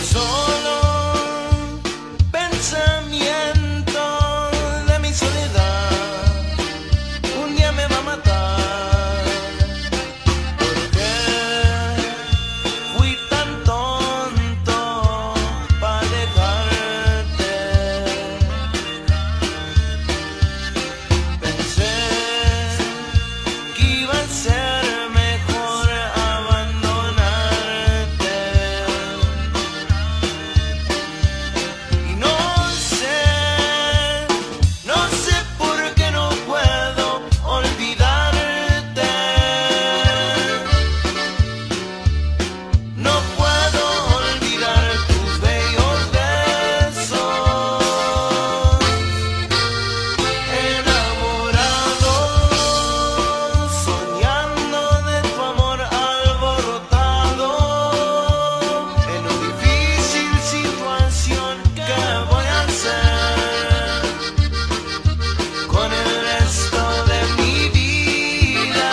Solo pensamiento de mi soledad un día me va a matar. ¿Por qué fui tan tonto para dejarte? Pensé que iba a ser mejor abandonarte. Y no sé por qué no puedo olvidarte. No puedo olvidar tus bellos besos. Enamorado, soñando de tu amor alborotado, en una difícil situación, ¿qué voy a hacer con el resto de mi vida?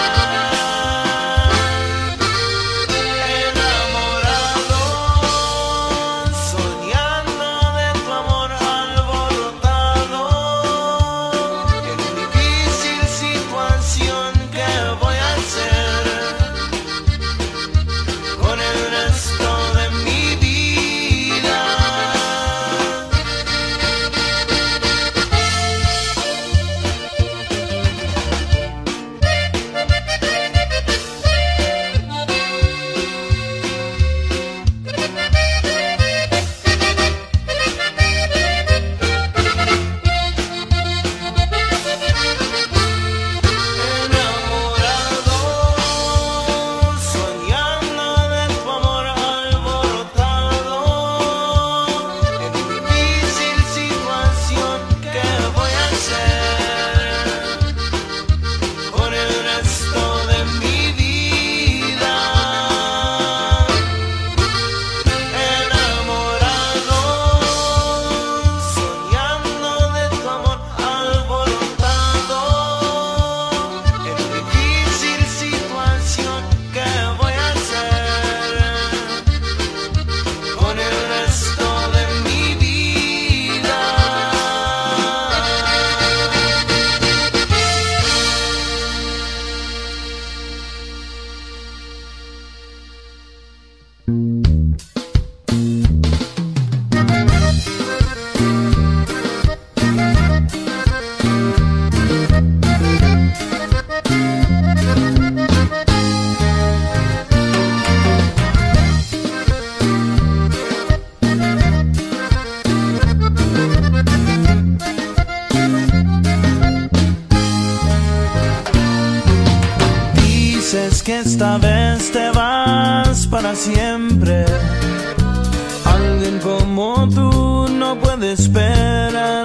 Enamorado, soñando de tu amor alborotado, en una difícil situación, ¿qué voy a hacer con el resto de mi vida? Enamorado, soñando de tu amor alborotado, en una difícil situación, ¿qué voy a hacer con el resto de mi vida? Enamorado, soñando de tu amor alborotado, en una difícil situación, ¿qué voy a hacer con el resto de mi vida? Dices que esta vez te vas para siempre. Alguien como tú no puede esperar.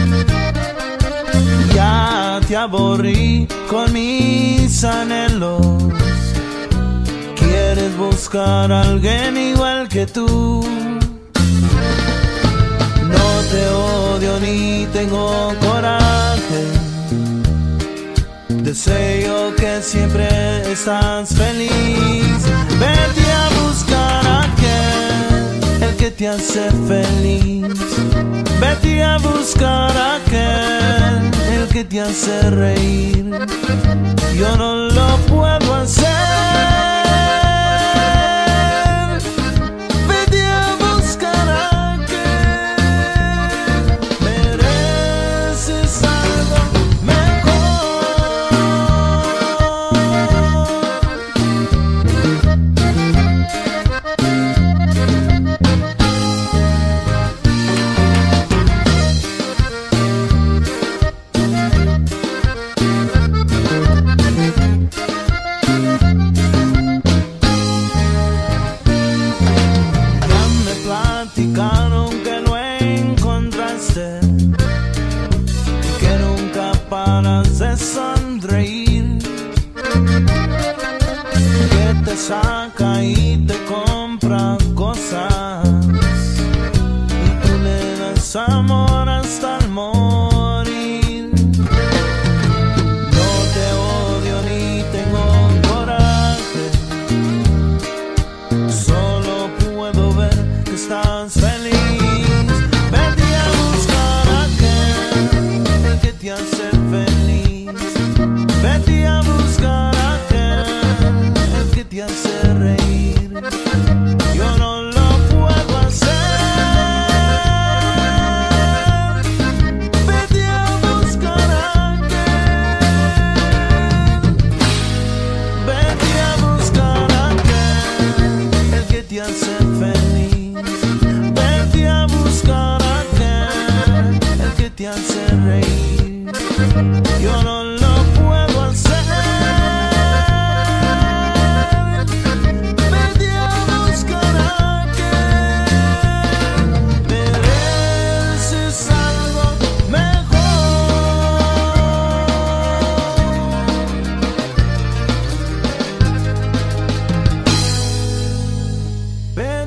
Ya te aburrí con mis anhelos. Quieres buscar a alguien igual que tú. No te odio ni tengo coraje. Deseo que siempre estás feliz. Vete a buscar a aquel, el que te hace feliz. Vete a buscar a aquel, el que te hace reír. Yo no lo puedo hacer. Vete a buscar a aquel, mereces algo mejor.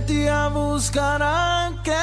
vete a buscar aquel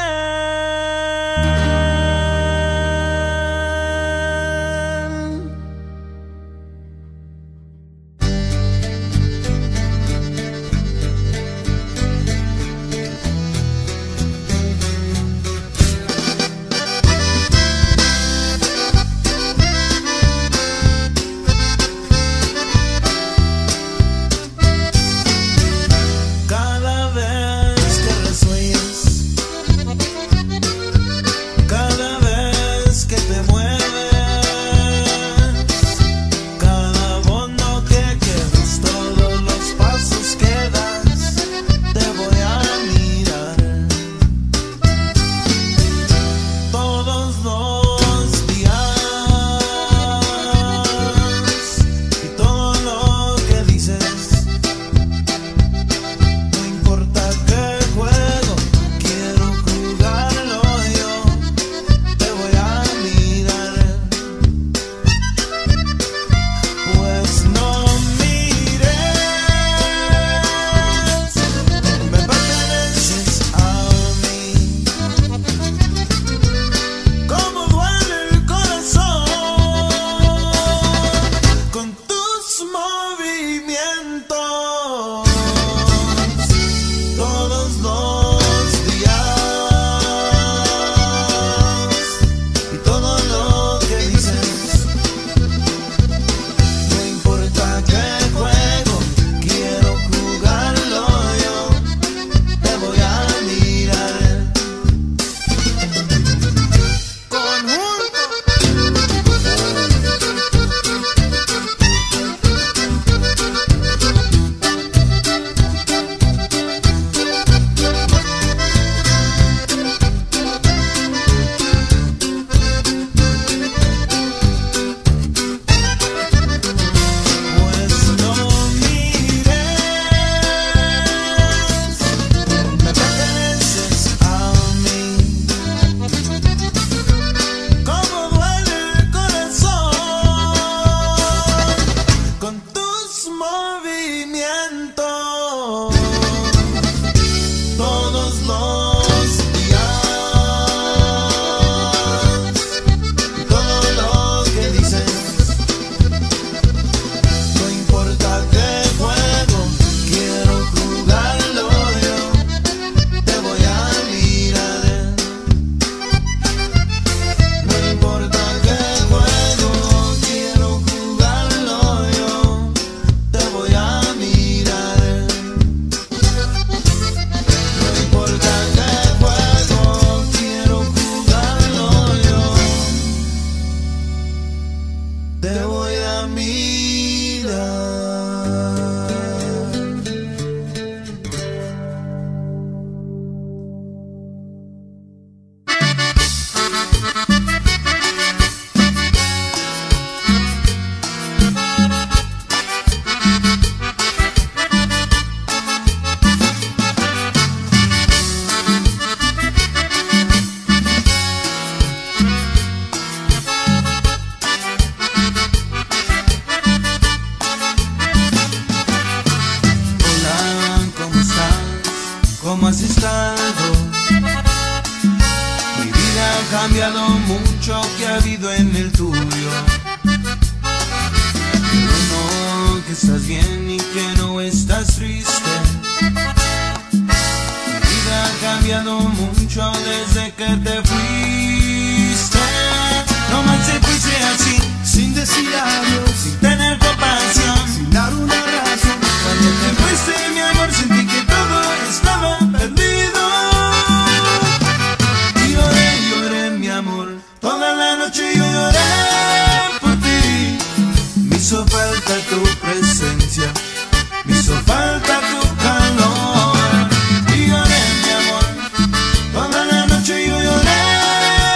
¿Cómo has estado? Mi vida ha cambiado mucho, ¿qué ha habido en el tuyo? Pero no, que estás bien y que no estás triste. Mi vida ha cambiado mucho desde que te fuiste. No más se fuiste así, sin decir adiós, sin tener compasión, sin dar una razón. Cuando te fuiste, mi amor, sentí que todo estaba perdido. Y lloré, lloré, mi amor, toda la noche yo lloré por ti. Me hizo falta tu presencia, me hizo falta tu calor. Y lloré, mi amor, toda la noche yo lloré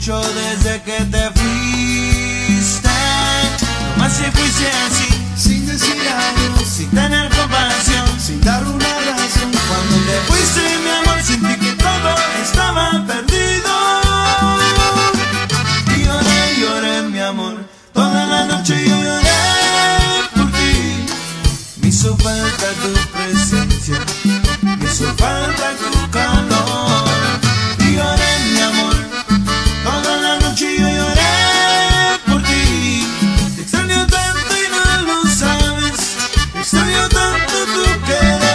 escucho desde que te fuiste. Nomás si fuiste así, sin decir adiós, sin tener compasión, sin dar una razón. cuando te fuiste, mi amor, sentí que todo estaba perdido. Y lloré, lloré, mi amor, toda la noche yo lloré por ti. Me hizo falta tu presencia, me hizo falta tu calor. Y lloré, mi amor, toda la noche yo lloré por ti. Te extraño tanto y no lo sabes, te extraño tanto tu querer.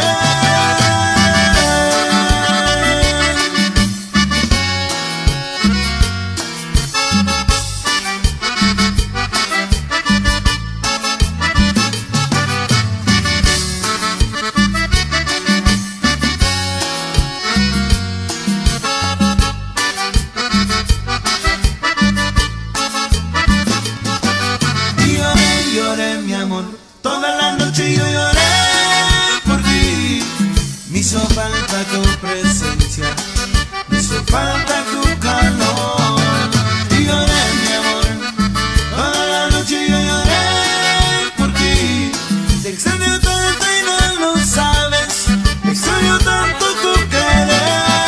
Lloré, mi amor, toda la noche yo lloré por ti. Me hizo falta tu presencia, me hizo falta tu calor. Y lloré, mi amor, toda la noche yo lloré por ti. Te extraño tanto y no lo sabes, te extraño tanto tu querer.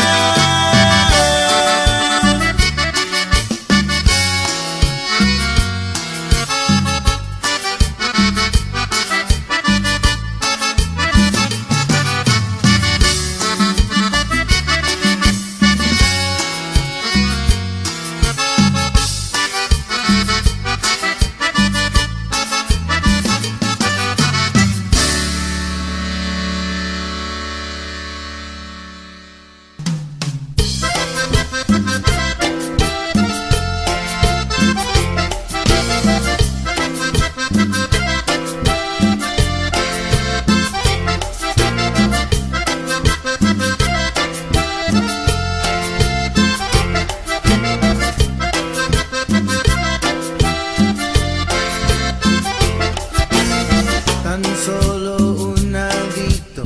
Tan solo un adicto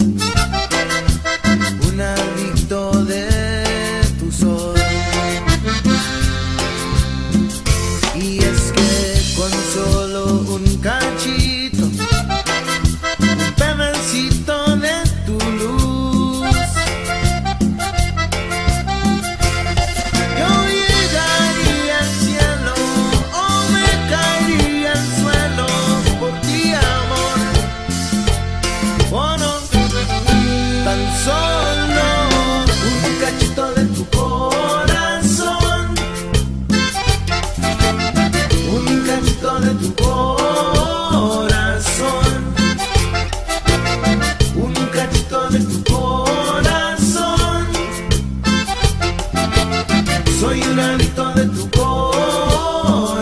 de tu sol. Y es que con solo un cachito, un pedacito de tu luz, yo llegaría al cielo o me caería al suelo por ti, amor. Oh no, tan solo un cachito de tu corazón, un cachito de tu corazón, un cachito de tu corazón. Soy un adicto de tu corazón.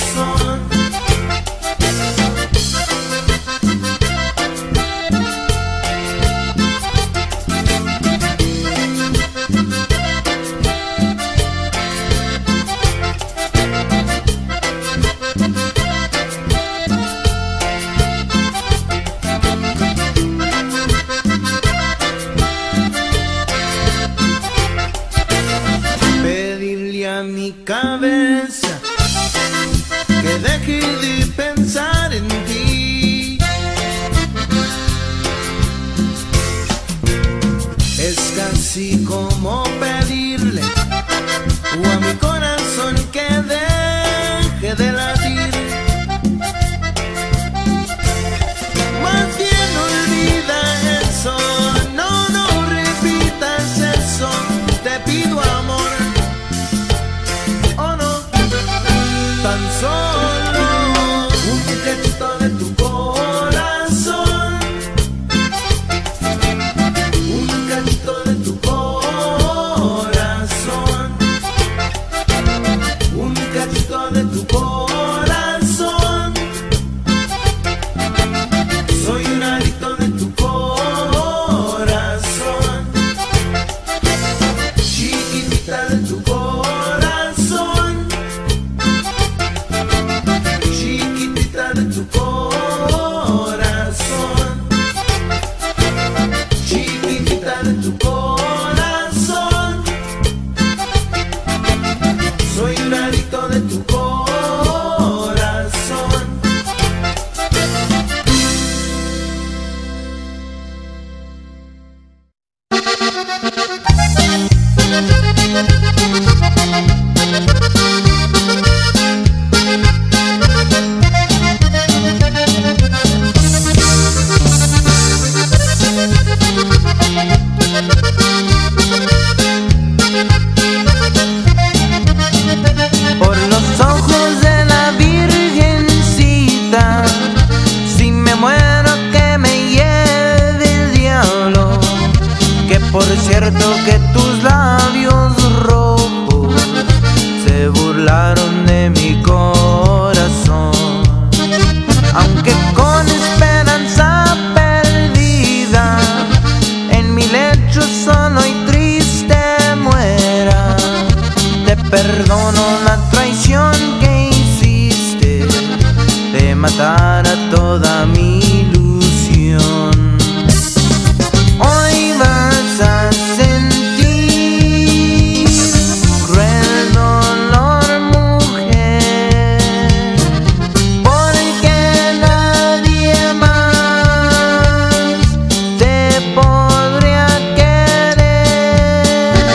Pedirle a mi cabeza que deje de pensar en ti es casi como pedirle o a mi corazón que deje de latir. Más bien olvida eso, no repitas eso, te pido amor. Oh no, tan solo un cachito de tu corazón, un cachito de tu corazón, un cachito de tu corazón. Soy un adicto de tu corazón, chiquitita de tu corazón. de mi corazón. Aunque con esperanza perdida en mi lecho solo y triste muera, te perdono la traición que hiciste de matar a toda mi ilusión. Hoy vas a sentir cruel dolor, mujer, porque nadie más te podría querer.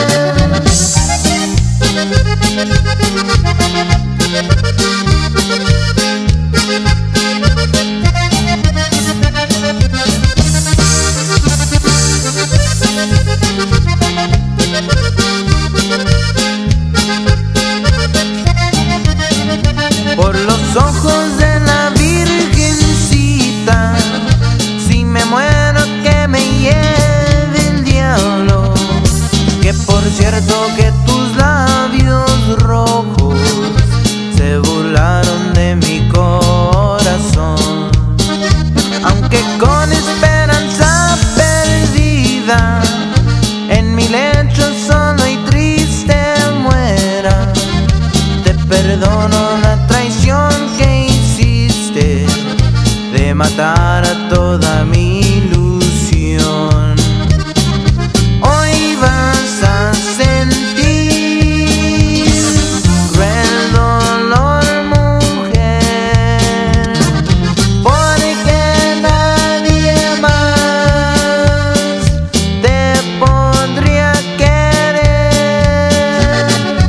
Por los ojos de la Virgencita, si me muero que me lleve el diablo. Que por cierto que tus labios rojos se burlaron de mi corazón. Aunque con esperanza perdida en mi lecho solo y triste muera, te perdono la traición que hiciste de matar a toda mi ilusión. Hoy vas a sentir cruel dolor, mujer, porque nadie más te podría querer.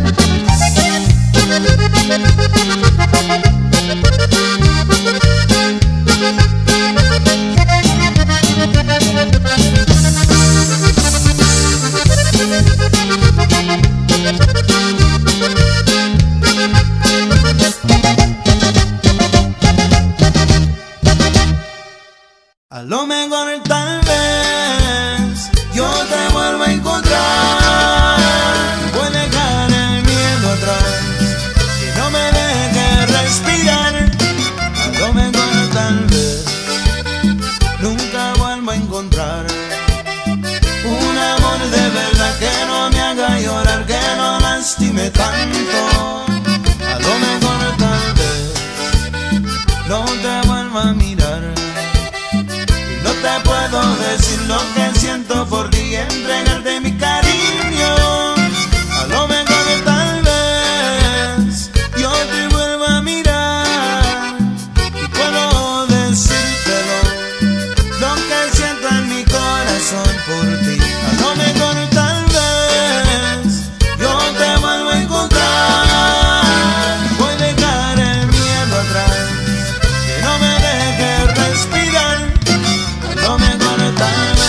A lo mejor tal vez yo te vuelvo a encontrar. Voy a dejar el miedo atrás, que no me deje respirar. A lo mejor tal vez nunca vuelvo a encontrar un amor de verdad que no me haga llorar, que no lastime tanto. A lo mejor tal vez no te vuelva a mirar, no te puedo decir lo que siento por ti, entregarte mi cariño. A lo mejor tal vez yo te vuelvo a mirar y puedo decírtelo lo que siento en mi corazón por ti. A lo mejor tal vez yo te vuelvo a encontrar. Voy a dejar el miedo atrás, que no me deje respirar. No me acuerdo tal vez.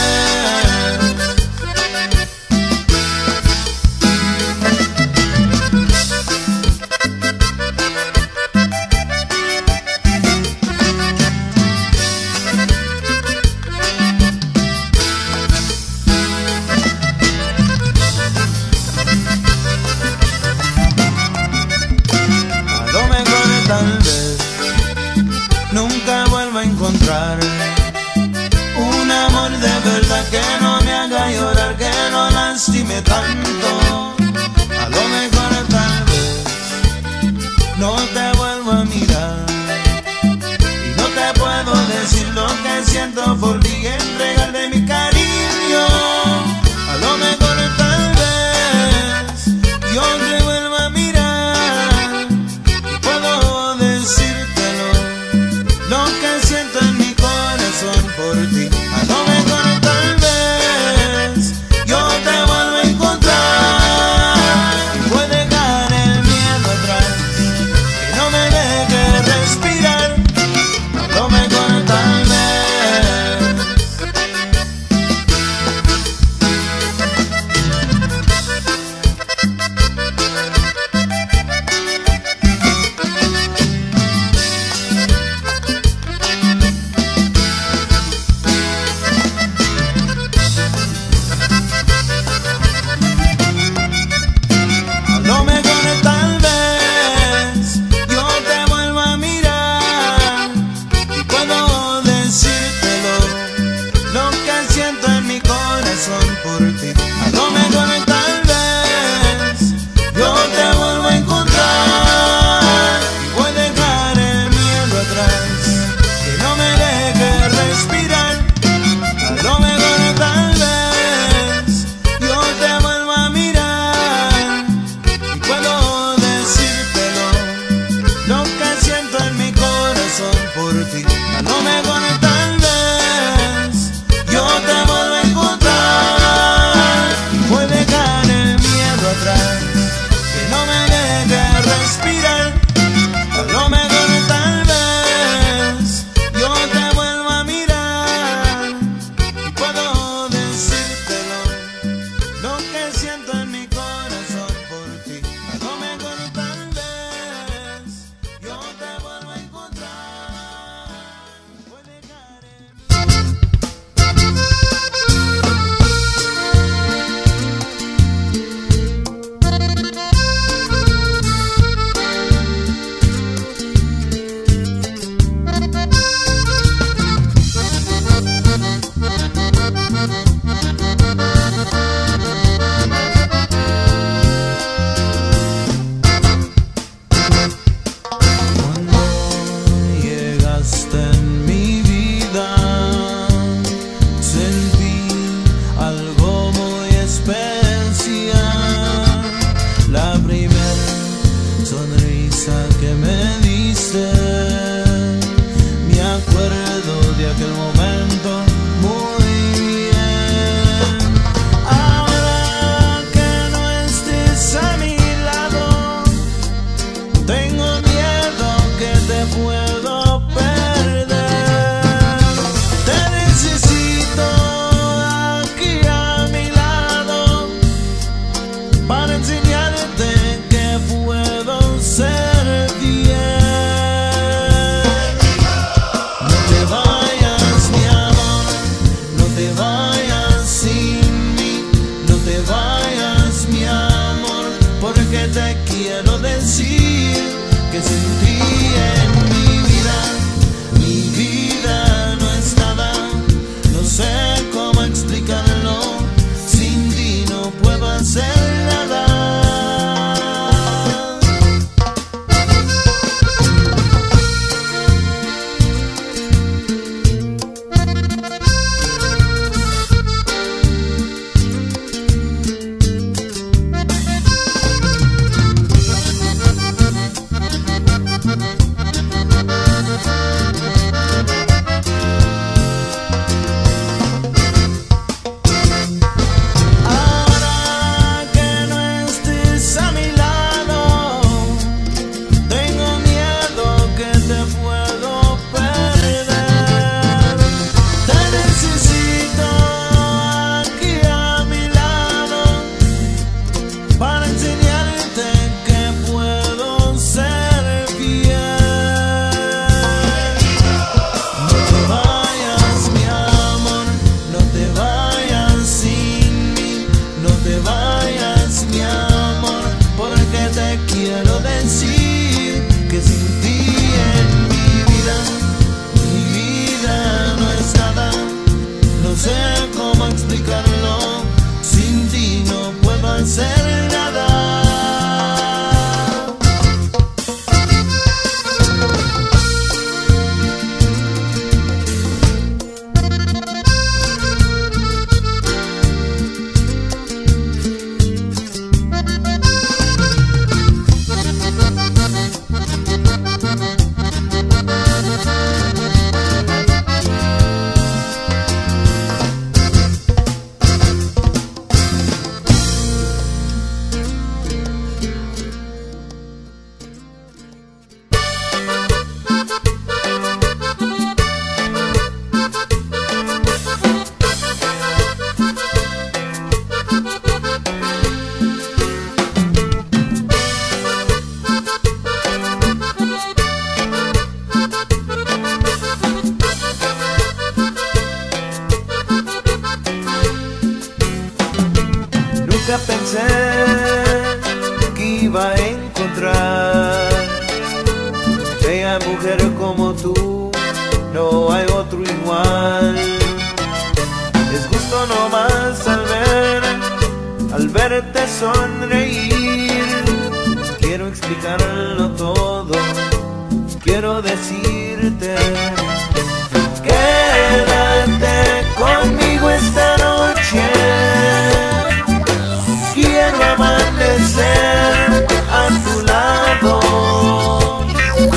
A lo mejor tal vez nunca vuelva a encontrar un amor de verdad que no me haga llorar, que no lastime tanto. A lo mejor tal vez no te vuelvo a mirar y no te puedo decir lo que siento por ti, entregarte mi cariño. A lo mejor tal vez yo te vuelvo a mirar y puedo decírtelo lo que siento en mi corazón por ti. A lo mejor tal vez yo te vuelvo a encontrar. Voy a dejar el miedo atrás, que no me deje respirar. A lo mejor tal vez lo que siento en mi corazón por ti. A lo mejor tal vez yo te vuelvo a encontrar. Voy a dejar el miedo atrás, que no me deje respirar. A lo mejor tal vez yo te vuelvo a mirar y puedo decírtelo, lo que siento en mi corazón por ti. A lo mejor tal vez yo te vuelvo a encontrar. Voy a dejar en mi vida, sentí algo muy especial. La primera sonrisa que me diste, me acuerdo de aquel momento muy bien. Ahora que no estés a mi lado, tengo miedo que te puedo perder. Te necesito aquí a mi lado para enseñarte que puedo ser fiel. No te vayas, mi amor, no te vayas sin mí. No te vayas, mi amor, porque te quiero decir que sin ti en mi vida no es nada. No sé cómo explicarlo, sin ti no puedo hacer nada. Ahora que no estés a mi lado, tengo miedo que te puedo perder. Te necesito aquí a mi lado para enseñarte que puedo ser fiel. No te vayas, mi amor, no te vayas sin mí. No te vayas, mi amor, porque te quiero decir que sin ti en mi vida no es nada. No sé cómo explicarlo, sin ti no puedo hacer nada. Nunca pensé que iba a encontrar bella mujer como tú, no hay otro igual. Es gusto nomás al verte sonreír. Quiero explicarlo todo, quiero decirte, quédate conmigo esta noche. Quiero amanecer a tu lado.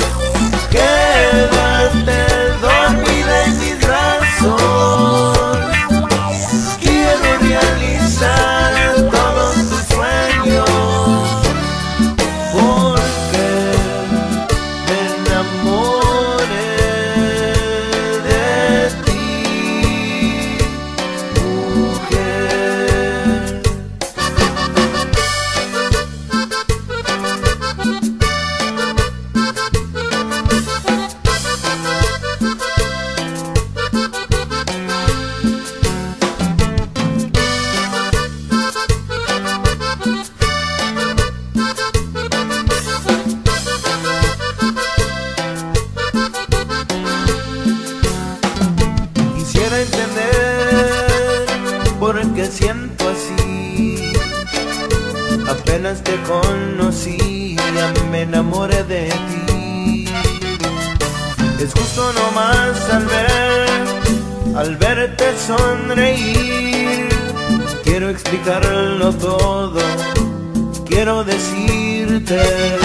es justo nomás al verte sonreír. Quiero explicarlo todo, quiero decirte: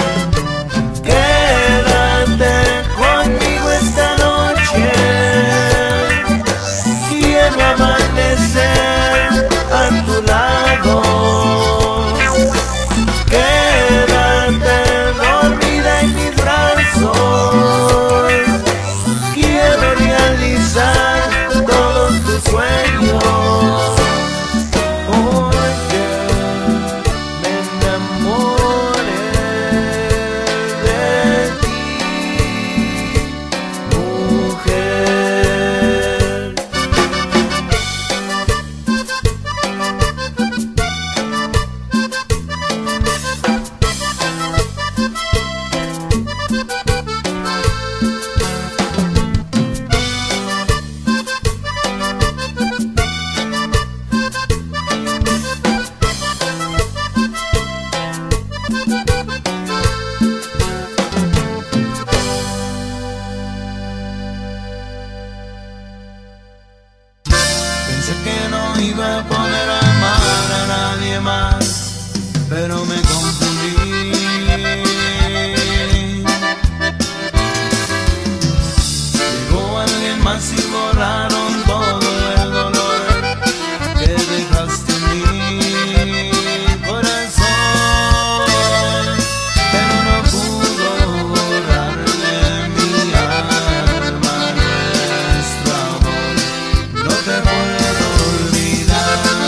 quédate conmigo esta noche. Quiero amanecer a tu lado. Quédate dormida en mis brazos. Quiero realizar todos tus sueños. Porque me enamoré de ti, mujer. Pensé que no iba a poder amar a nadie más, pero me confundí. Llegó alguien más y borraron todo el dolor que dejaste en mi corazón, pero no pudo borrar de mi alma nuestro amor. No te puedo olvidar.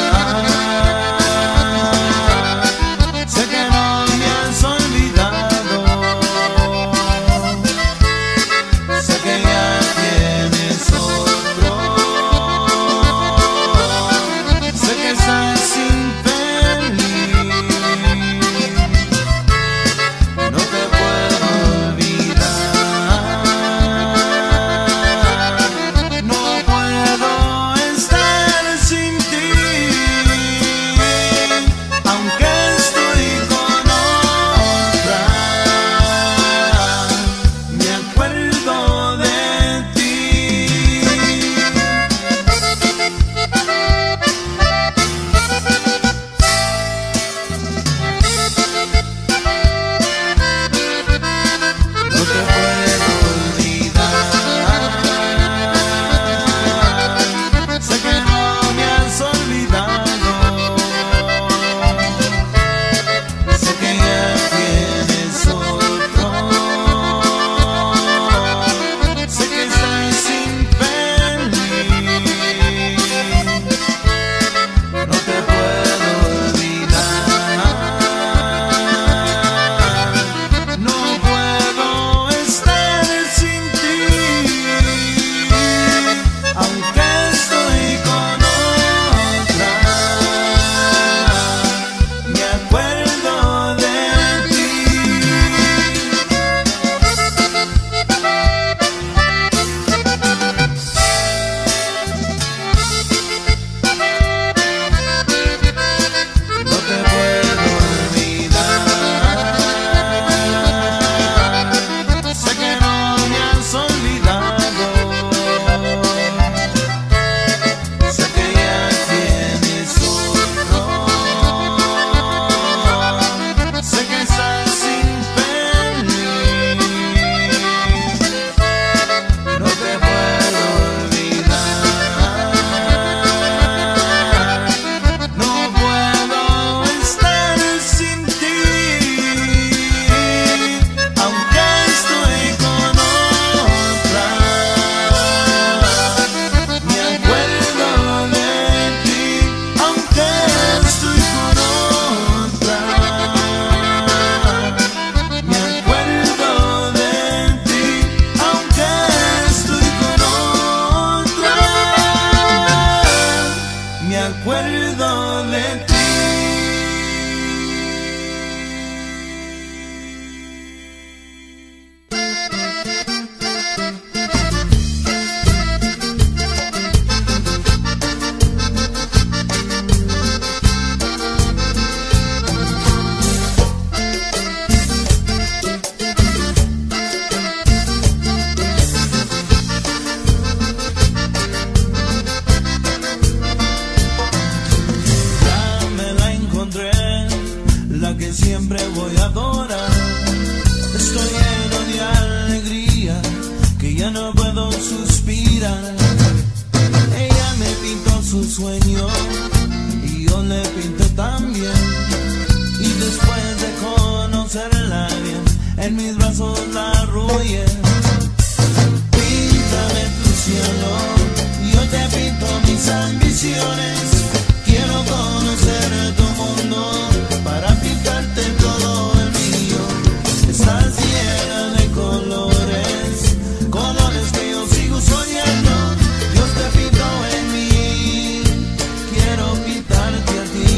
suspira. Ella me pintó su sueño y yo le pinté también. Y después de conocerla bien, en mis brazos la arrullé. Píntame tu cielo, yo te pinto mis ambiciones. Quiero conocer tu mundo para pintarte todo el mío. Estás llena de colores, colores que yo sigo soñando. Dios te pintó en mí, quiero pintarte a ti.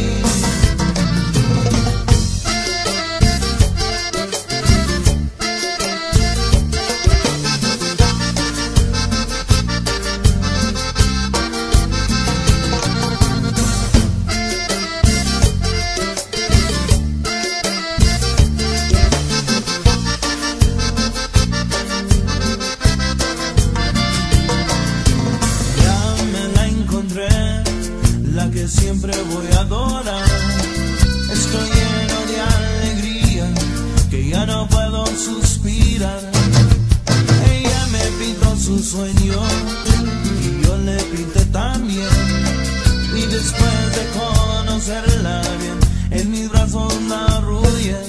Siempre voy a adorar. Estoy lleno de alegría que ya no puedo suspirar. Ella me pintó su sueño y yo le pinté también. Y después de conocerla bien, en mis brazos la arrullé.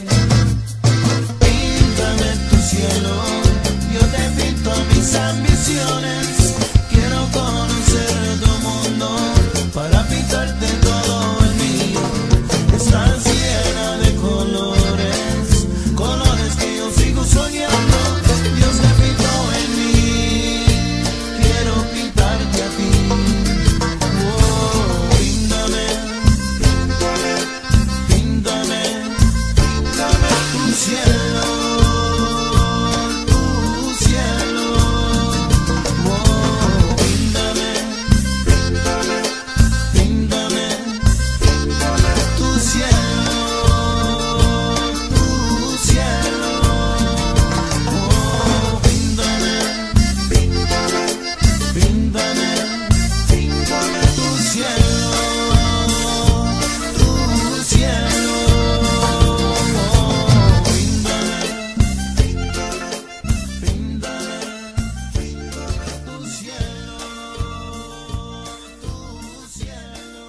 Píntame tu cielo, yo te pinto mis ambiciones. Quiero conocer tu mundo para pintarte todo el mío. Estás llena de colores, colores que yo sigo soñando. Dios te pintó en mí, quiero pintarte a ti. Oh, píntame, píntame, píntame, píntame tu cielo, tu cielo. Oh, píntame, píntame, píntame, píntame tu cielo, tu cielo. Oh, píntame, píntame, píntame, píntame tu cielo, tu cielo. Oh, píntame, píntame, píntame, píntame tu cielo, tu cielo.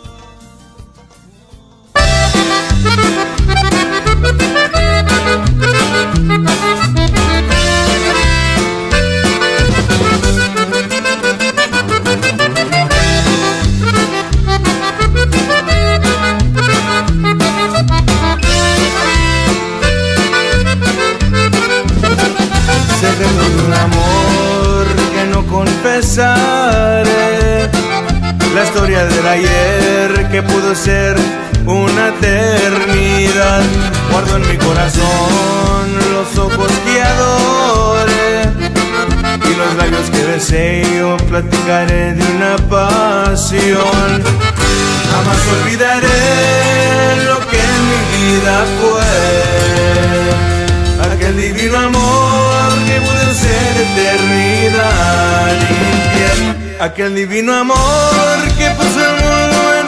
Secreto de un amor que no confesaré, la historia del ayer que pudo ser una eternidad. Guardo en mi corazón los ojos que adore y los labios que deseo. Yo platicaré de una pasión. Jamás olvidaré lo que en mi vida fue, aquel divino amor que pudo ser eternidad infiel, aquel divino amor que puso el mundo en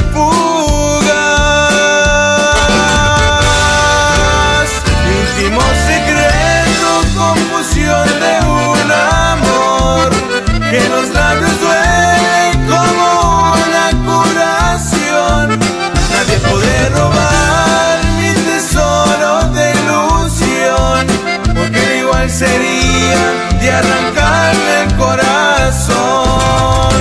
fugas. Íntimo secreto, confusión de un amor que los labios duelen como una curación. Nadie puede robar mi tesoro de ilusión, porque igual sería de arrancarme el corazón.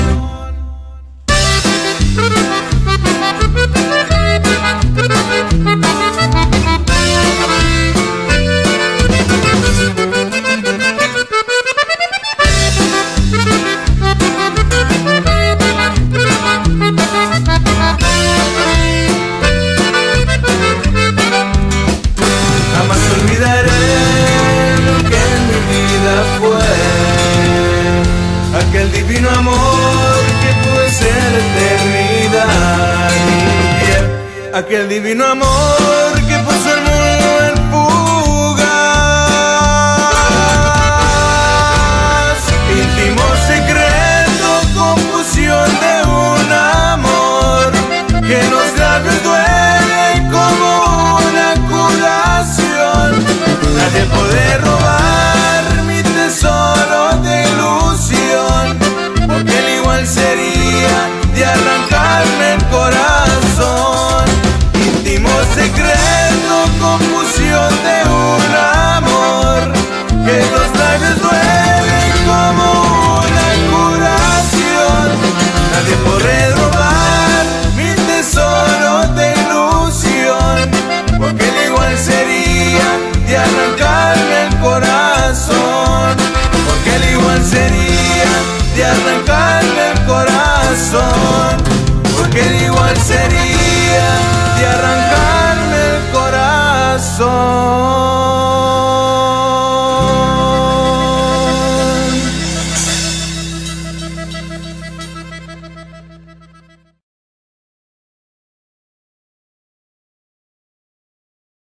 Jamás olvidaré lo que en mi vida fue, aquel divino amor que puede ser eternidad infiel, aquel divino amor